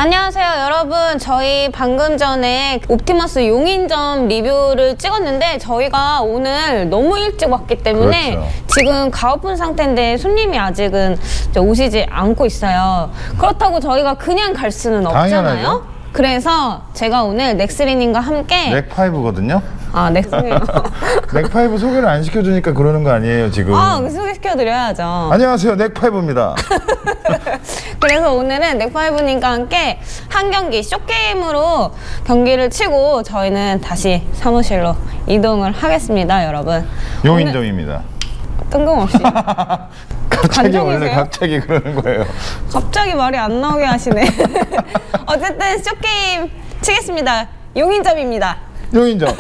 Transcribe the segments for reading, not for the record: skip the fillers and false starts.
안녕하세요 여러분, 저희 방금 전에 옵티머스 용인점 리뷰를 찍었는데 저희가 오늘 너무 일찍 왔기 때문에 그렇죠. 지금 가오픈 상태인데 손님이 아직은 오시지 않고 있어요. 그렇다고 저희가 그냥 갈 수는 없잖아요. 당연하죠. 그래서 제가 오늘 넥스리님과 함께 넥5거든요? 아 넥스리님 넥5 소개를 안 시켜주니까 그러는 거 아니에요 지금? 아 소개시켜드려야죠. 안녕하세요 넥5입니다. 그래서 오늘은 넥5님과 함께 한 경기 쇼게임으로 경기를 치고 저희는 다시 사무실로 이동을 하겠습니다 여러분. 용인점입니다. 뜬금없이 갑자기 원래 관종이세요? 갑자기 그러는 거예요. 갑자기 말이 안 나오게 하시네. 어쨌든 쇼게임 치겠습니다. 용인점입니다. 용인점.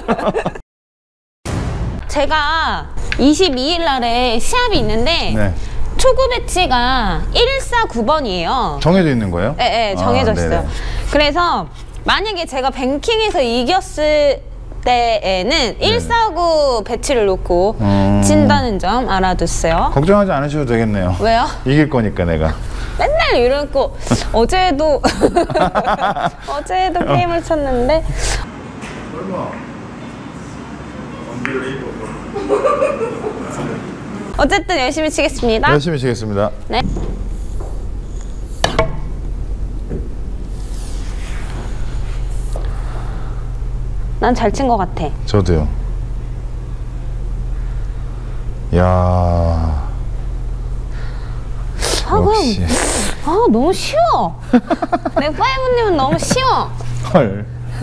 제가 22일 날에 시합이 있는데 네. 초구 배치가 149번이에요. 정해져 있는 거예요? 네, 정해져 있어요. 네네. 그래서 만약에 제가 뱅킹에서 이겼을 때에는 149 배치를 놓고 친다는 점 알아두세요. 걱정하지 않으셔도 되겠네요. 왜요? 이길 거니까 내가. 맨날 이러고 어제도 어제도 게임을 쳤는데 어쨌든 열심히 치겠습니다. 열심히 치겠습니다. 네. 난 잘 친 것 같아. 저도요. 야. 역시. 아 너무 쉬워. 넥5님은 너무 쉬워. 헐.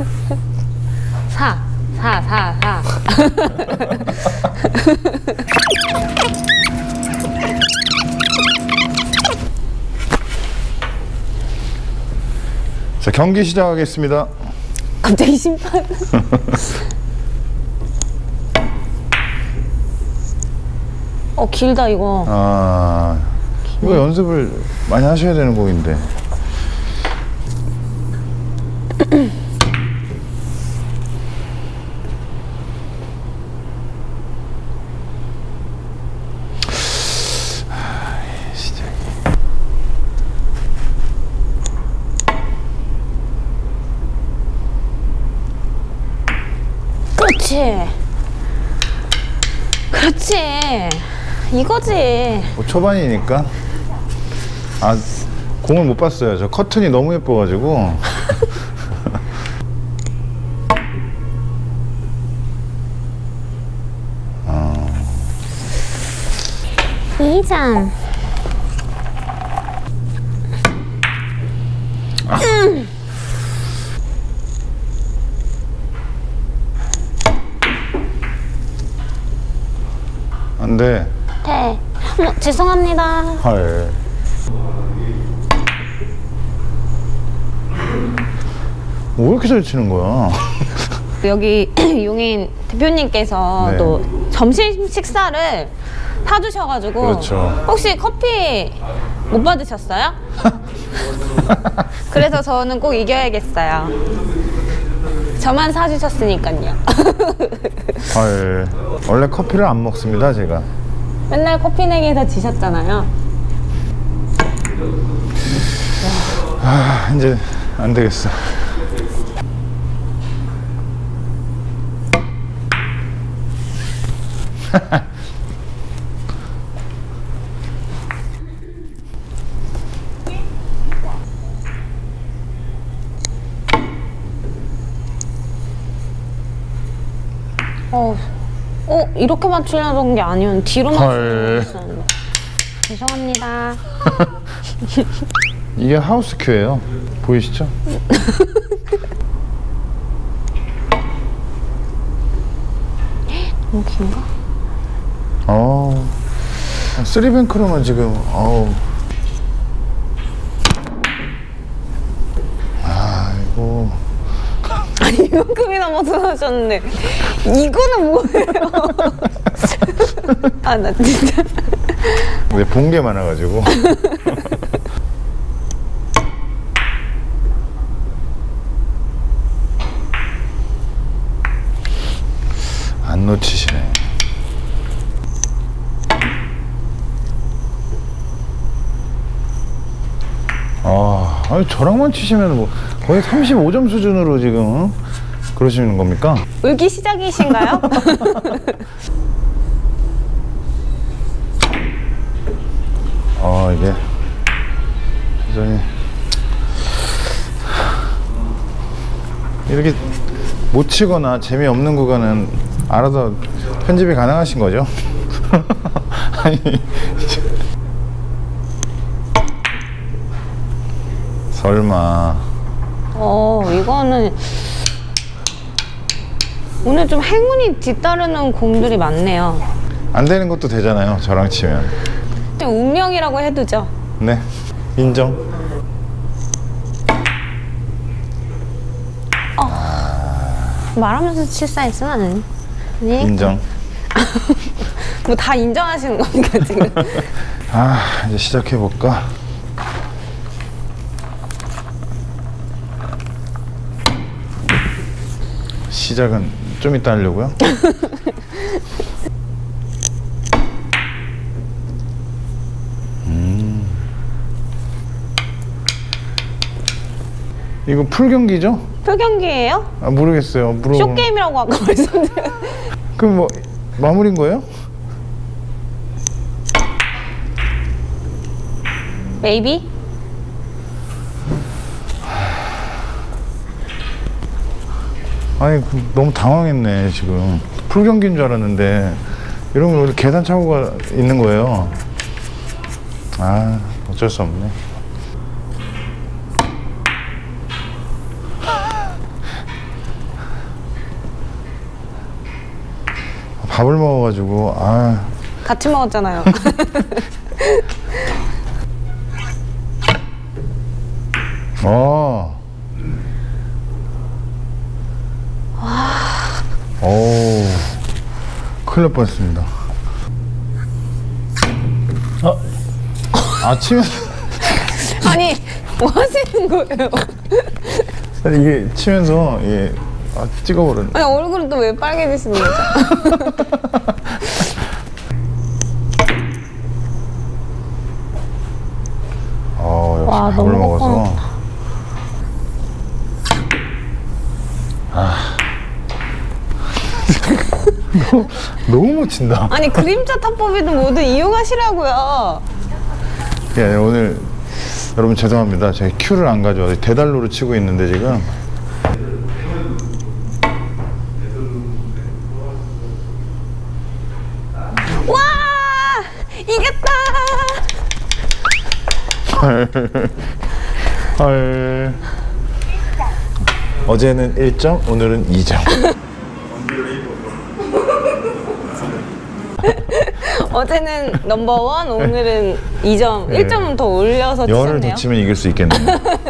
4. 자, 경기 시작하겠습니다. 갑자기 심판. 길다 이거. 아, 이거 연습을 많이 하셔야 되는 곡인데. 그렇지 이거지. 뭐 초반이니까. 아, 공을 못 봤어요. 저 커튼이 너무 예뻐가지고. 이장. 안 돼. 네. 죄송합니다. 헐. 뭐 이렇게 잘 치는 거야? 여기 용인 대표님께서 네. 또 점심 식사를 사주셔가지고 그렇죠. 혹시 커피 못 받으셨어요? 그래서 저는 꼭 이겨야겠어요. 저만 사주셨으니까요. 헐. 원래 커피를 안 먹습니다, 제가. 맨날 커피 내기에서 지셨잖아요. 아, 이제 안 되겠어. 이렇게 맞추려던 게 아니면 뒤로 맞추려고 헐. 했었는데. 죄송합니다. 이게 하우스 큐예요. 보이시죠? 너무 긴가? 쓰리뱅크로만 지금. 아이고. 아니 이만큼이나 벗어나셨는데 이거는 뭐예요? 아 나 진짜. 왜 본 게 많아가지고. 안 놓치시네. 아니 저랑만 치시면 뭐 거의 35점 수준으로 지금 그러시는 겁니까? 울기 시작이신가요? 이게 여전히 이렇게 못 치거나 재미없는 구간은 알아서 편집이 가능하신 거죠? 아니 설마. 이거는 오늘 좀 행운이 뒤따르는 공들이 많네요. 안 되는 것도 되잖아요, 저랑 치면. 운명이라고 해두죠. 네, 인정. 말하면서 칠사했으면 아니. 인정. 뭐 다 인정하시는 겁니까 지금? 이제 시작해 볼까? 시작은 좀 이따 하려고요. 이거 풀 경기죠? 풀 경기예요? 모르겠어요. 쇼 게임이라고 아까 말씀드렸는데. 그럼 뭐 마무리인 거예요? 메이비? 아니 너무 당황했네 지금. 풀 경기인 줄 알았는데 이런 거 계산 착오가 있는 거예요. 어쩔 수 없네. 밥을 먹어가지고 같이 먹었잖아요. 큰일 날 뻔했습니다. 치면서 아니 뭐 하시는 거예요? 아니, 이게 치면서 찍어버렸네. 아니 얼굴은 또 왜 빨개지시는 거죠? 역시 밥을 먹어서. 너무 못 친다. 아니 그림자 타법이든 뭐든 이용하시라고요. 오늘 여러분 죄송합니다. 제가 큐를 안 가져와서 대달로로 치고 있는데 지금. 와 이겼다. 헐. 어제는 1점, 오늘은 2점. 어제는 넘버원, 오늘은 2점, 1점은 더 올려서 열을 치셨네요. 더 치면 이길 수 있겠네요.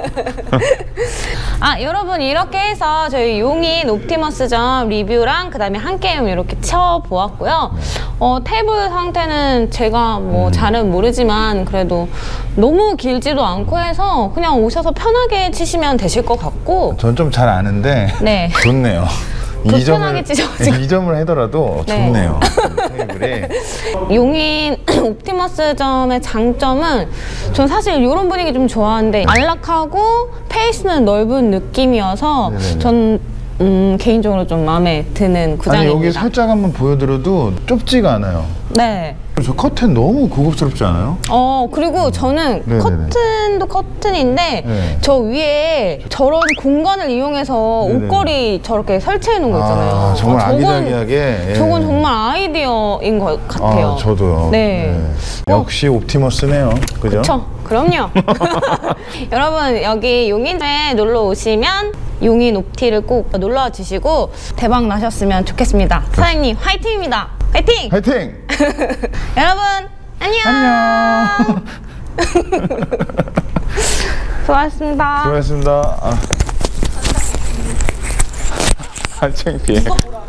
여러분 이렇게 해서 저희 용인 옵티머스점 리뷰랑 그 다음에 한 게임 이렇게 쳐보았고요. 테이블 상태는 제가 뭐 잘은 모르지만 그래도 너무 길지도 않고 해서 그냥 오셔서 편하게 치시면 되실 것 같고. 전 좀 잘 아는데 네. 좋네요. 불편하게 치셔가지고. 2점을 하더라도 네. 좋네요. 테이블이. 용인 옵티머스점의 장점은 전 사실 이런 분위기 좀 좋아하는데 안락하고 페이스는 넓은 느낌이어서 네네네. 전 개인적으로 좀 마음에 드는 구장입니다. 여기 살짝 한번 보여드려도 좁지가 않아요. 네. 저 커튼 너무 고급스럽지 않아요? 그리고 저는 네네네. 커튼도 커튼인데 네. 저 위에 저런 공간을 이용해서 네네. 옷걸이 저렇게 설치해 놓은 거 있잖아요. 정말 저건- 아기자기하게. 저건 정말 아이디어인 것 같아요. 저도요. 네. 역시 옵티머스네요. 그죠? 그쵸? 그럼요. 여러분 여기 용인에 놀러 오시면 용인 옵티를 꼭 놀러 주시고 대박 나셨으면 좋겠습니다. 사장님 화이팅입니다. 화이팅! 화이팅! 여러분 안녕! 안녕! 수고하셨습니다. 수고하셨습니다. 창피해.